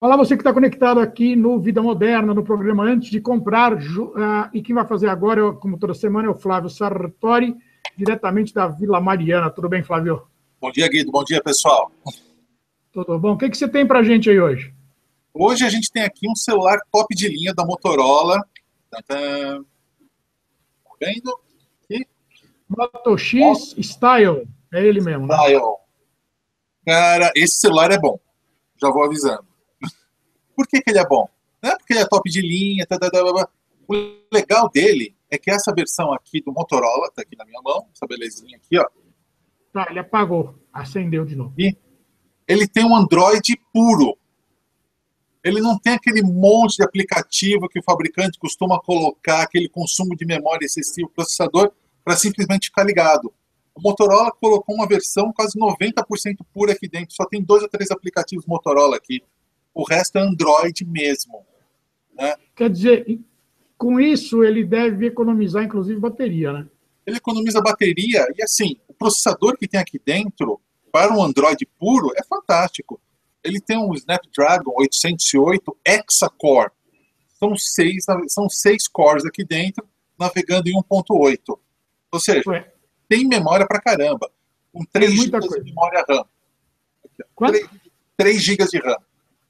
Olá, você que está conectado aqui no Vida Moderna, no programa Antes de Comprar. E quem vai fazer agora, como toda semana, é o Flávio Sartori, diretamente da Vila Mariana. Tudo bem, Flávio? Bom dia, Guido. Bom dia, pessoal. Tudo bom? O que você tem para a gente aí hoje? Hoje a gente tem aqui um celular top de linha da Motorola. Tá vendo? Aqui. Moto X Style. É ele mesmo, né? Cara, esse celular é bom. Já vou avisando. Por que ele é bom? Não é porque ele é top de linha. O legal dele é que essa versão aqui do Motorola, tá aqui na minha mão, essa belezinha aqui, ó. Tá, ele apagou. Acendeu de novo. E ele tem um Android puro. Ele não tem aquele monte de aplicativo que o fabricante costuma colocar, aquele consumo de memória excessivo do processador, para simplesmente ficar ligado. O Motorola colocou uma versão quase 90% pura aqui dentro. Só tem 2 ou 3 aplicativos Motorola aqui. O resto é Android mesmo. Né? Quer dizer, com isso ele deve economizar, inclusive, bateria, né? Ele economiza bateria e, assim, o processador que tem aqui dentro, para um Android puro, é fantástico. Ele tem um Snapdragon 808 Hexa-Core. São seis cores aqui dentro, navegando em 1.8. Ou seja, tem memória pra caramba. Com 3 GB de memória RAM. Quanto? 3 GB de RAM.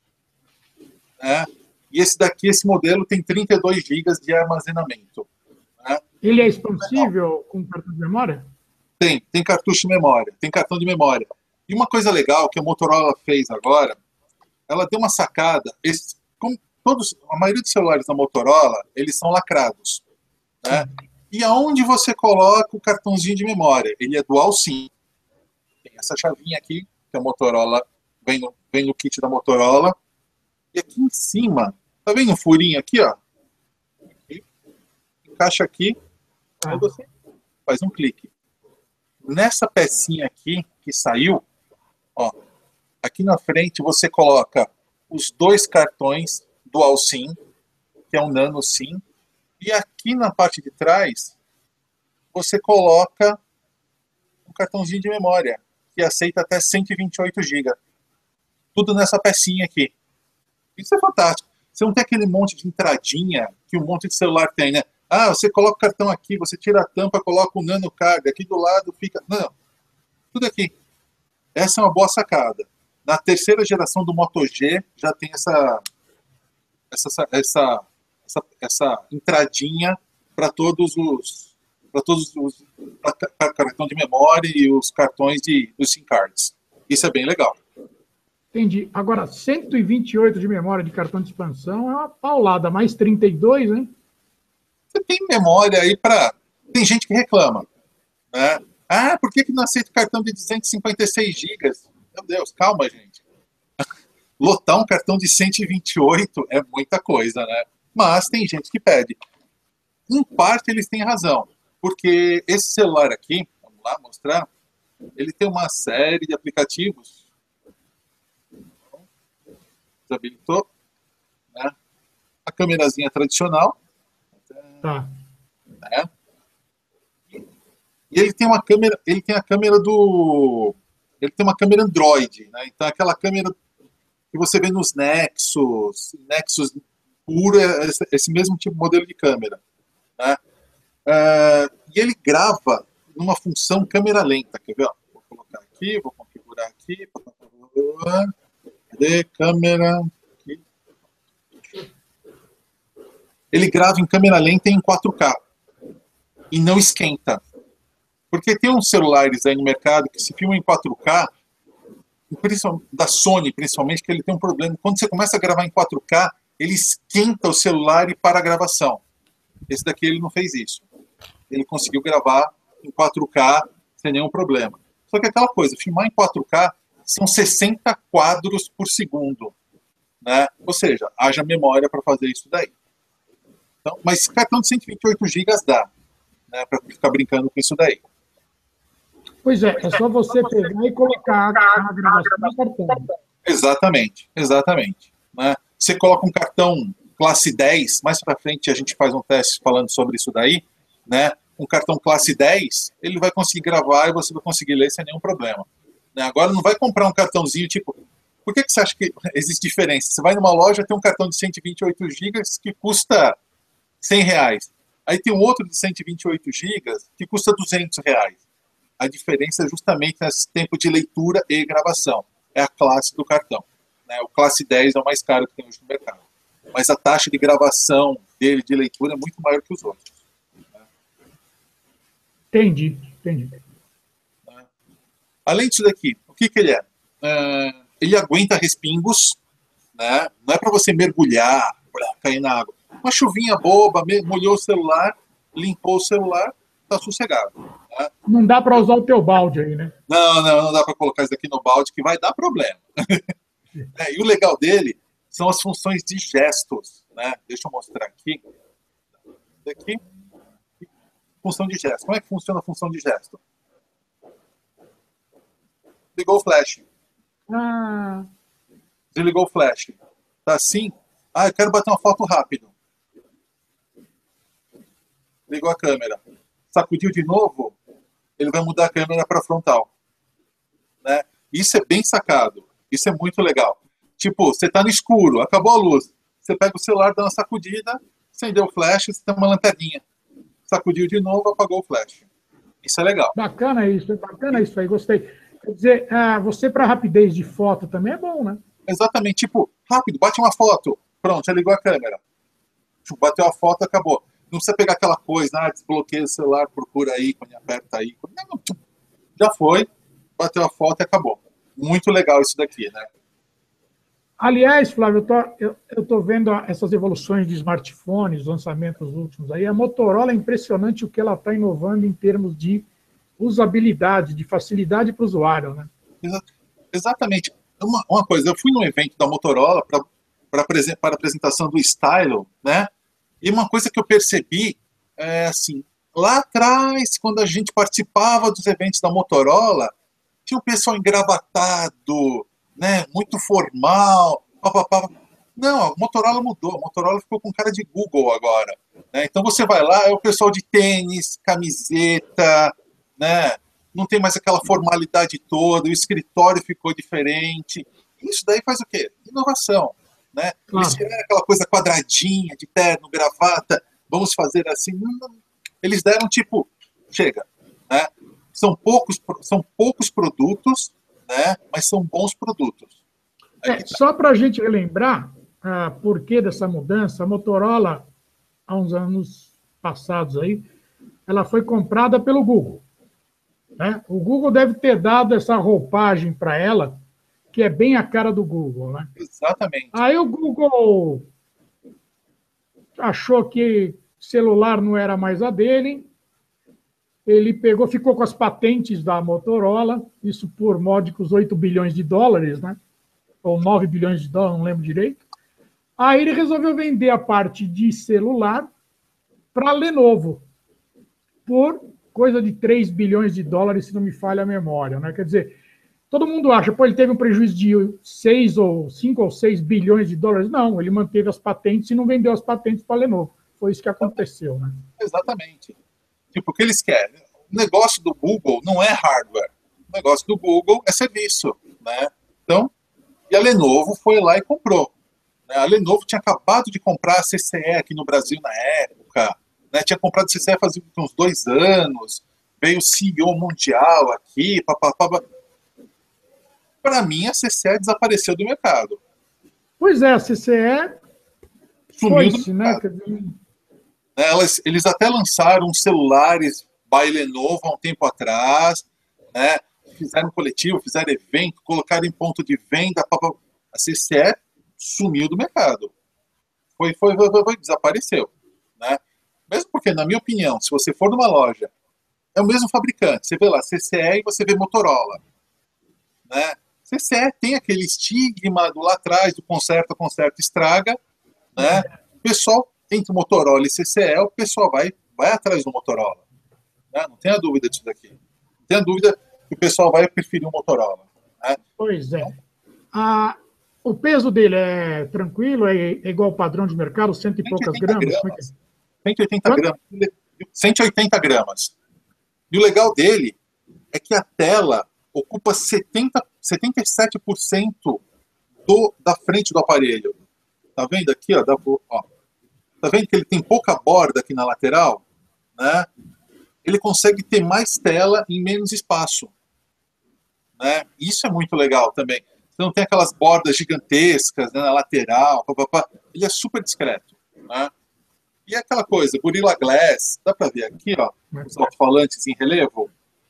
E esse modelo tem 32 GB de armazenamento. Ele é expansível com cartão de memória? Tem cartucho de memória, tem cartão de memória. E uma coisa legal que a Motorola fez agora, ela deu uma sacada. A maioria dos celulares da Motorola, eles são lacrados. Né? E aonde você coloca o cartãozinho de memória? Ele é dual SIM. Tem essa chavinha aqui, que a Motorola vem no kit da Motorola. E aqui em cima, tá vendo um furinho aqui, ó? Aqui, encaixa aqui, aí você faz um clique. Nessa pecinha aqui que saiu, ó, aqui na frente você coloca os 2 cartões dual SIM, que é um nano SIM, e aqui na parte de trás você coloca um cartãozinho de memória, que aceita até 128 GB. Tudo nessa pecinha aqui. Isso é fantástico. Você não tem aquele monte de entradinha que um monte de celular tem, né? Ah, você coloca o cartão aqui, você tira a tampa, coloca o nano card, aqui do lado fica... Não, tudo aqui. Essa é uma boa sacada. Na terceira geração do Moto G já tem essa entradinha para todos os cartão de memória e os cartões dos SIM cards. Isso é bem legal. Entendi. Agora, 128 de memória de cartão de expansão é uma paulada, mais 32, hein? Você tem memória aí para... Tem gente que reclama. Né? Ah, por que não aceita cartão de 256 GB? Meu Deus, calma, gente. Lotar um cartão de 128 é muita coisa, né? Mas tem gente que pede. Em parte, eles têm razão. Porque esse celular aqui, vamos lá mostrar, ele tem uma série de aplicativos. Desabilitou. Né? A câmerazinha tradicional. Tá. Né? E ele tem uma câmera, ele tem uma câmera Android, né? Então aquela câmera que você vê nos Nexus puro é esse mesmo tipo de modelo de câmera, né? E ele grava numa função câmera lenta, quer ver? Ó? Vou colocar aqui, vou configurar aqui, cadê câmera? Aqui. Ele grava em câmera lenta em 4K e não esquenta. Porque tem uns celulares aí no mercado que se filmam em 4K, da Sony principalmente, que ele tem um problema. Quando você começa a gravar em 4K, ele esquenta o celular e para a gravação. Esse daqui ele não fez isso. Ele conseguiu gravar em 4K sem nenhum problema. Só que aquela coisa, filmar em 4K são 60 quadros por segundo. Né? Ou seja, haja memória para fazer isso daí. Então, mas cartão de 128 GB dá, né, para ficar brincando com isso daí. Pois é só você pegar e colocar a gravação no cartão. Exatamente. Né? Você coloca um cartão classe 10, mais para frente a gente faz um teste falando sobre isso daí, né? Um cartão classe 10, ele vai conseguir gravar e você vai conseguir ler sem nenhum problema. Né? Agora não vai comprar um cartãozinho tipo, Por que você acha que existe diferença? Você vai numa loja, tem um cartão de 128 gigas que custa R$ 100. Aí tem um outro de 128 gigas que custa R$ 200. A diferença é justamente nesse tempo de leitura e gravação. É a classe do cartão. Né? O classe 10 é o mais caro que tem hoje no mercado. Mas a taxa de gravação dele, de leitura, é muito maior que os outros. Entendi. Além disso daqui, o que ele é? Ele aguenta respingos, né? Não é para você mergulhar, cair na água. Uma chuvinha boba, molhou o celular, limpou o celular, tá sossegado. Né? Não dá para usar o teu balde aí, né? Não dá para colocar isso aqui no balde, que vai dar problema. E o legal dele são as funções de gestos. Né? Deixa eu mostrar aqui. Daqui. Função de gesto. Como é que funciona a função de gesto? Ligou o flash. Desligou o flash. Tá assim? Eu quero bater uma foto rápido. Ligou a câmera. Sacudiu de novo, ele vai mudar a câmera para frontal. Né? Isso é bem sacado. Isso é muito legal. Tipo, você tá no escuro, acabou a luz. Você pega o celular, dá uma sacudida, acendeu o flash, você tem uma lanterninha. Sacudiu de novo, apagou o flash. Isso é legal. Bacana isso aí, gostei. Quer dizer, você para rapidez de foto também é bom, né? Exatamente, tipo, rápido, bate uma foto. Pronto, já ligou a câmera. Bateu a foto, acabou. Não precisa pegar aquela coisa, desbloqueia o celular, procura ícone, aperta ícone. Não, já foi, bateu a foto e acabou. Muito legal isso daqui, né? Aliás, Flávio, eu tô vendo essas evoluções de smartphones, lançamentos últimos aí. A Motorola é impressionante o que ela está inovando em termos de usabilidade, de facilidade para o usuário, né? Exatamente. Uma coisa, eu fui num evento da Motorola para a apresentação do Stylo, né? E uma coisa que eu percebi é assim, lá atrás, quando a gente participava dos eventos da Motorola, tinha um pessoal engravatado, né, muito formal, papapá. Não, a Motorola mudou, a Motorola ficou com cara de Google agora. Né? Então você vai lá, é o pessoal de tênis, camiseta, né? Não tem mais aquela formalidade toda, o escritório ficou diferente. Isso daí faz o quê? Inovação. Né? Eles tiraram aquela coisa quadradinha, de terno, gravata, vamos fazer assim. Eles deram tipo, chega. Né? São poucos produtos, né? Mas são bons produtos. Só para a gente relembrar porquê dessa mudança, a Motorola, há uns anos passados aí, ela foi comprada pelo Google. Né? O Google deve ter dado essa roupagem para ela, que é bem a cara do Google, né? Exatamente. Aí o Google achou que celular não era mais a dele, ele ficou com as patentes da Motorola, isso por módicos 8 bilhões de dólares, né? Ou 9 bilhões de dólares, não lembro direito. Aí ele resolveu vender a parte de celular para a Lenovo, por coisa de 3 bilhões de dólares, se não me falha a memória, né? Quer dizer, todo mundo acha, ele teve um prejuízo de 5 ou 6 bilhões de dólares. Não, ele manteve as patentes e não vendeu as patentes para a Lenovo. Foi isso que aconteceu, né? Exatamente. Tipo, o que eles querem? O negócio do Google não é hardware. O negócio do Google é serviço, né? Então, e a Lenovo foi lá e comprou. A Lenovo tinha acabado de comprar a CCE aqui no Brasil na época, né? Tinha comprado a CCE fazia uns 2 anos, veio o CEO mundial aqui, papapá. Para mim, a CCE desapareceu do mercado. Pois é, a CCE sumiu do mercado. Né? Eles até lançaram celulares by Lenovo há um tempo atrás, né? Fizeram coletivo, fizeram evento, colocaram em ponto de venda. A CCE sumiu do mercado. Desapareceu. Né? Mesmo porque, na minha opinião, se você for numa loja, é o mesmo fabricante. Você vê lá CCE e você vê Motorola. Né? CCE tem aquele estigma do lá atrás, do conserta, estraga. Né? O pessoal, entre Motorola e CCE, o pessoal vai atrás do Motorola. Né? Não tenha dúvida disso daqui. Não tenha dúvida que o pessoal vai preferir o Motorola. Né? Pois é. O peso dele é tranquilo? É igual ao padrão de mercado, 100 e poucas gramas? 180 gramas. E o legal dele é que a tela ocupa 77% da frente do aparelho. Tá vendo aqui, ó, tá vendo que ele tem pouca borda aqui na lateral, né? Ele consegue ter mais tela em menos espaço, né? Isso é muito legal também. Você não tem aquelas bordas gigantescas, né, na lateral, ele é super discreto, né? E é aquela coisa, Gorilla Glass, dá para ver aqui, ó, os alto-falantes em relevo.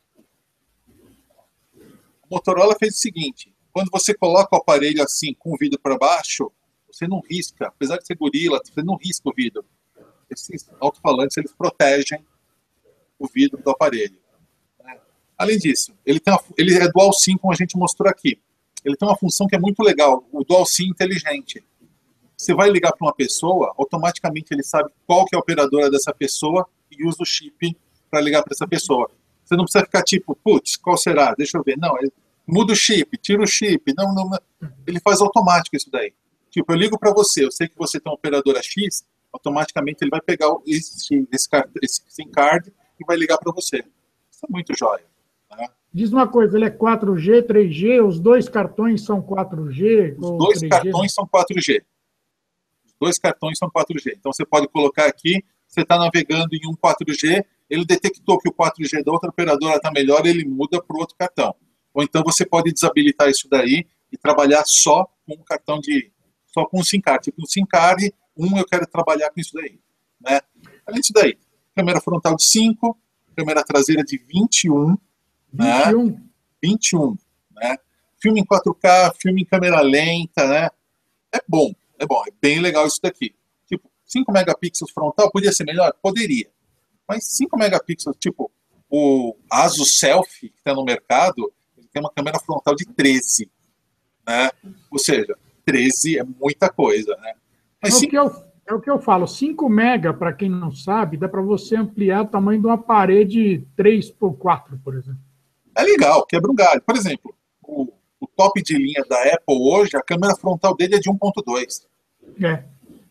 A Motorola fez o seguinte: quando você coloca o aparelho assim, com o vidro para baixo, você não risca, apesar de ser Gorilla, você não risca o vidro. Esses alto-falantes, eles protegem o vidro do aparelho, né? Além disso, ele é Dual SIM, como a gente mostrou aqui. Ele tem uma função que é muito legal, o Dual SIM inteligente. Você vai ligar para uma pessoa, automaticamente ele sabe qual que é a operadora dessa pessoa e usa o chip para ligar para essa pessoa. Você não precisa ficar tipo, putz, qual será? Deixa eu ver. Não, ele muda o chip, tira o chip. Não. Ele faz automático isso daí. Tipo, eu ligo para você, eu sei que você tem uma operadora X, automaticamente ele vai pegar esse SIM card e vai ligar para você. Isso é muito jóia, né? Diz uma coisa, ele é 4G, 3G, os dois cartões são 4G? Os dois 3G? Cartões são 4G. Os dois cartões são 4G. Então você pode colocar aqui, você está navegando em um 4G, ele detectou que o 4G da outra operadora está melhor, ele muda para o outro cartão. Ou então você pode desabilitar isso daí e trabalhar só com um cartão só com um SIM card. Tipo, um SIM card, eu quero trabalhar com isso daí, né? Além disso daí, câmera frontal de 5, câmera traseira de 21, 21. Né? 21, né? Filme em 4K, filme em câmera lenta, né? É bom, é bem legal isso daqui. Tipo, 5 megapixels frontal, podia ser melhor? Poderia. Mas 5 megapixels, tipo, o Asus Selfie, que está no mercado, ele tem uma câmera frontal de 13, né? Ou seja, 13 é muita coisa, né? Mas é o que eu falo, 5 mega, para quem não sabe, dá para você ampliar o tamanho de uma parede 3x4, por exemplo. É legal, quebra um galho. Por exemplo, o top de linha da Apple hoje, a câmera frontal dele é de 1.2. É.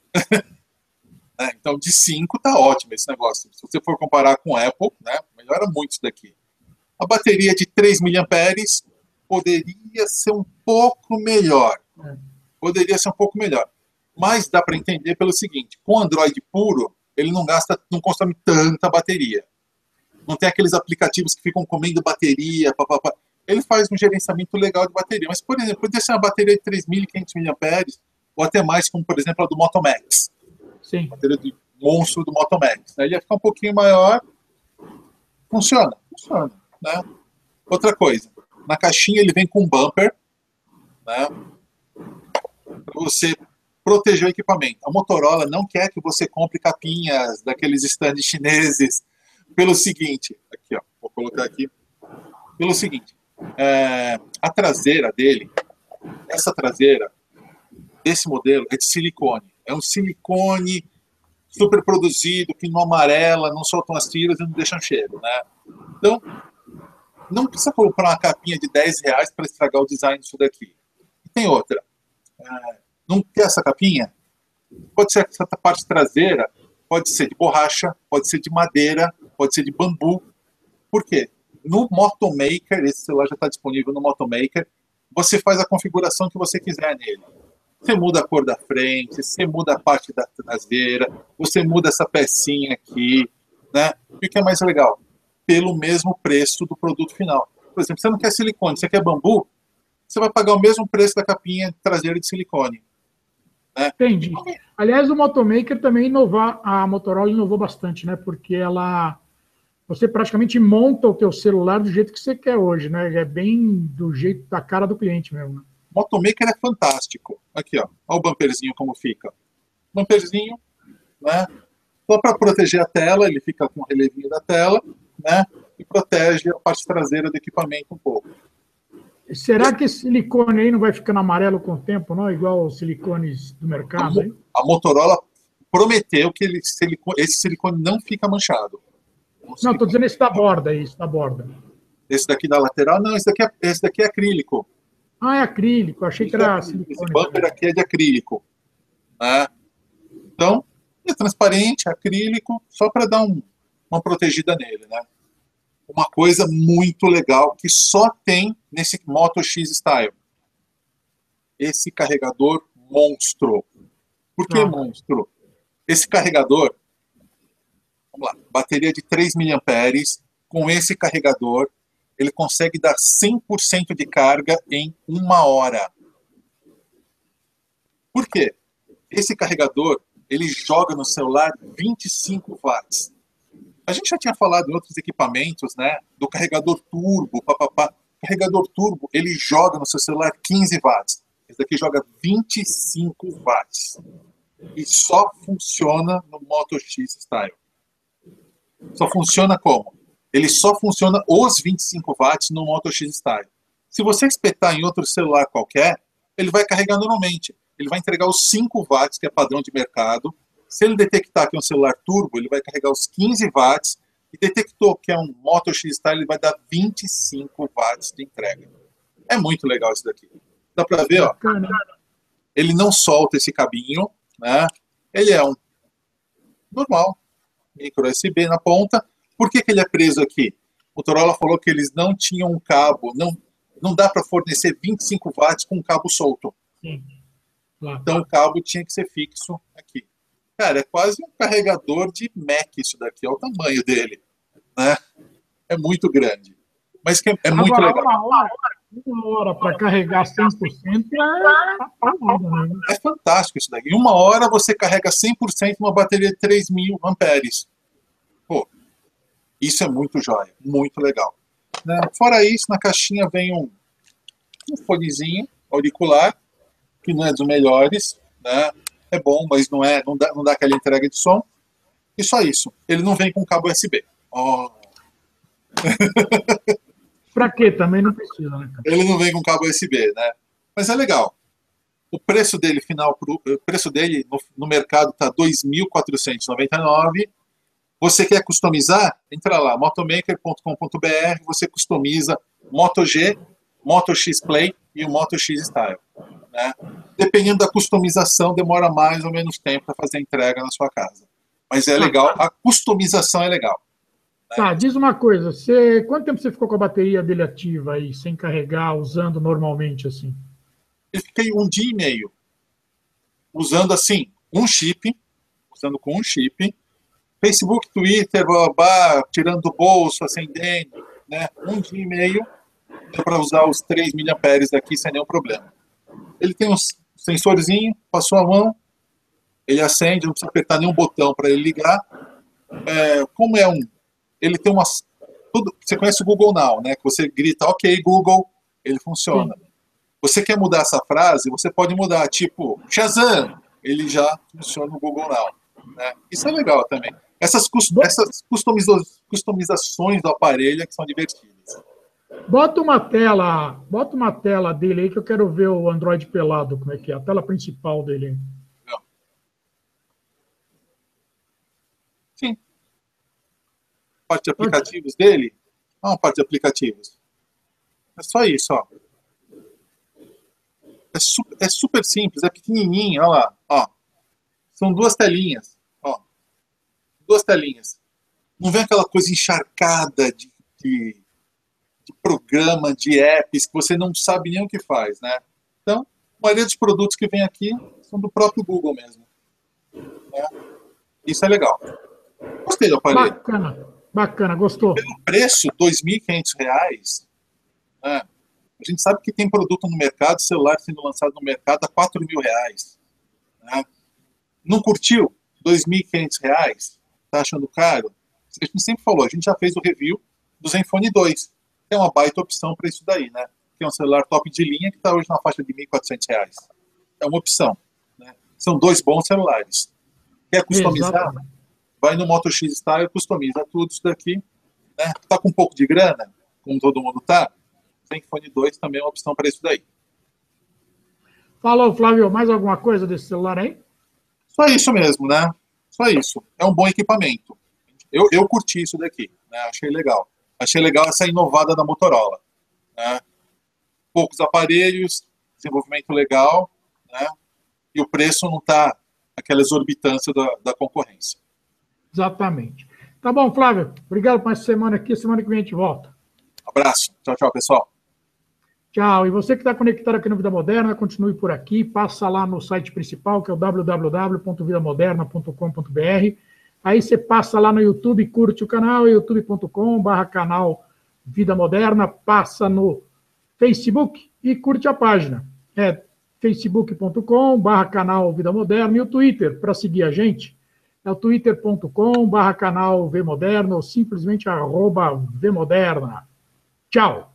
Então, de 5 tá ótimo esse negócio. Se você for comparar com a Apple, né, melhora muito isso daqui. A bateria de 3 mAh poderia ser um pouco melhor. Poderia ser um pouco melhor. Mas dá para entender pelo seguinte: com o Android puro, ele não consome tanta bateria. Não tem aqueles aplicativos que ficam comendo bateria, papapá. Ele faz um gerenciamento legal de bateria. Mas, por exemplo, poderia ser uma bateria de 3.500 mAh, ou até mais, como, por exemplo, a do Moto Max. Sim. A bateria de monstro do Moto Max. Ele ia ficar um pouquinho maior. Funciona, né? Outra coisa, na caixinha ele vem com um bumper, né, para você proteger o equipamento. A Motorola não quer que você compre capinhas daqueles stands chineses pelo seguinte, aqui, ó, vou colocar aqui, pelo seguinte, a traseira dele, essa traseira desse modelo é de silicone. É um silicone super produzido, que não amarela, não soltam as tiras e não deixam cheiro, né? Então, não precisa comprar uma capinha de R$10 para estragar o design disso daqui. E tem outra. Não quer essa capinha? Pode ser essa parte traseira, pode ser de borracha, pode ser de madeira, pode ser de bambu. Por quê? No Motomaker, esse celular já está disponível no Motomaker, você faz a configuração que você quiser nele. Você muda a cor da frente, você muda a parte da traseira, você muda essa pecinha aqui, né? E o que é mais legal? Pelo mesmo preço do produto final. Por exemplo, você não quer silicone, você quer bambu, você vai pagar o mesmo preço da capinha traseira de silicone. Né? Entendi. Aliás, o Motomaker também a Motorola inovou bastante, né? Porque você praticamente monta o teu celular do jeito que você quer hoje, né? É bem do jeito da cara do cliente mesmo. Né? O Motomaker é fantástico. Aqui, ó. Olha o bumperzinho como fica. Bumperzinho, né? Só para proteger a tela, ele fica com o relevinho da tela, né? E protege a parte traseira do equipamento um pouco. Será que esse silicone aí não vai ficando amarelo com o tempo, não? Igual os silicones do mercado? A Motorola prometeu que esse silicone não fica manchado. Não, estou dizendo esse da borda, Esse daqui da lateral? Não, esse daqui é acrílico. Ah, é acrílico. Achei que era silicone. Esse bumper aqui é de acrílico. Né? Então, é transparente, acrílico, só para dar uma protegida nele, né? Uma coisa muito legal que só tem nesse Moto X Style. esse carregador monstro. Por que Ah. monstro? Esse carregador, vamos lá, bateria de 3 miliamperes, com esse carregador, ele consegue dar 100% de carga em 1 hora. Por quê? Esse carregador, ele joga no celular 25 watts. A gente já tinha falado em outros equipamentos, né? Do carregador turbo, papapá. O carregador turbo, ele joga no seu celular 15 watts. Esse daqui joga 25 watts. E só funciona no Moto X Style. Só funciona como? Ele só funciona os 25 watts no Moto X Style. Se você espetar em outro celular qualquer, ele vai carregar normalmente. Ele vai entregar os 5 watts, que é padrão de mercado. Se ele detectar que é um celular turbo, ele vai carregar os 15 watts. E detectou que é um Moto X Style, ele vai dar 25 watts de entrega. É muito legal isso daqui. Dá para ver, ó. Ele não solta esse cabinho, né? Ele é um normal, micro USB na ponta. Por que ele é preso aqui? O Motorola falou que eles não tinham um cabo, não dá para fornecer 25 watts com um cabo solto. Sim. Claro. Então o cabo tinha que ser fixo aqui. Cara, é quase um carregador de Mac isso daqui, olha o tamanho dele, né? É muito grande. Mas que é muito legal. Uma hora para carregar 100% né? É fantástico isso daqui. Em 1 hora você carrega 100% uma bateria de 3.000 amperes. Pô, isso é muito jóia, muito legal. Né? Fora isso, na caixinha vem um fonezinho auricular, que não é dos melhores, né? É bom, mas não dá aquela entrega de som. E só isso. Ele não vem com cabo USB. Oh. Para quê? Também não precisa, né, cara? Ele não vem com cabo USB, né? Mas é legal. O preço dele no mercado está R$ 2.499. Você quer customizar? Entra lá, motomaker.com.br, você customiza Moto G, Moto X Play e o Moto X Style. Né? Dependendo da customização, demora mais ou menos tempo para fazer a entrega na sua casa. Mas é legal, a customização é legal. Né? Tá, diz uma coisa, quanto tempo você ficou com a bateria dele ativa aí, sem carregar, usando normalmente assim? Eu fiquei 1 dia e meio usando assim, usando com um chip, Facebook, Twitter, babá, tirando do bolso, acendendo, né? 1 dia e meio dá para usar os 3 miliamperes daqui sem nenhum problema. Ele tem um sensorzinho, passou a mão, ele acende, não precisa apertar nenhum botão para ele ligar. Ele tem umas... você conhece o Google Now, né? Que você grita, ok, Google, ele funciona. Sim. Você quer mudar essa frase, você pode mudar, tipo, Shazam, ele já funciona no Google Now. Né? Isso é legal também. Essas customizações do aparelho é que são divertidas. Bota uma tela dele aí que eu quero ver o Android pelado, como é que é, a tela principal dele. Não. Sim. Parte de aplicativos dele? Não, parte de aplicativos. É só isso, ó. É super simples, é pequenininho, olha lá. Ó. São 2 telinhas. Ó. 2 telinhas. Não vem aquela coisa encharcada de programa, de apps, que você não sabe nem o que faz, né? Então, a maioria dos produtos que vem aqui são do próprio Google mesmo. Né? Isso é legal. Gostei do aparelho. Bacana, gostou. Pelo preço, R$ 2.500, né? A gente sabe que tem produto no mercado, celular sendo lançado no mercado a R$ 4.000. Né? Não curtiu? R$ 2.500? Tá achando caro? A gente sempre falou, a gente já fez o review do Zenfone 2. É uma baita opção para isso daí, né? Que é um celular top de linha que está hoje na faixa de R$ 1.400. É uma opção. Né? São 2 bons celulares. Quer customizar? Exatamente. Vai no Moto X Style, customiza tudo isso daqui. Né? Tá com um pouco de grana, como todo mundo tá? Zenfone 2 também é uma opção para isso daí. Falou, Flávio, mais alguma coisa desse celular aí? Só isso mesmo, né? Só isso. É um bom equipamento. Eu curti isso daqui, né? Achei legal. Achei legal essa inovada da Motorola. Né? Poucos aparelhos, desenvolvimento legal, né? E o preço não está aquela exorbitância da concorrência. Exatamente. Tá bom, Flávio. Obrigado por essa semana aqui. Semana que vem a gente volta. Abraço. Tchau, tchau, pessoal. Tchau. E você que está conectado aqui no Vida Moderna, continue por aqui, passa lá no site principal, que é o www.vidamoderna.com.br. Aí você passa lá no YouTube, curte o canal, youtube.com/canal Vida Moderna, passa no Facebook e curte a página. É facebook.com/canal Vida Moderna, e o Twitter, para seguir a gente, é o twitter.com/canal Vmoderna ou simplesmente @Vmoderna. Tchau!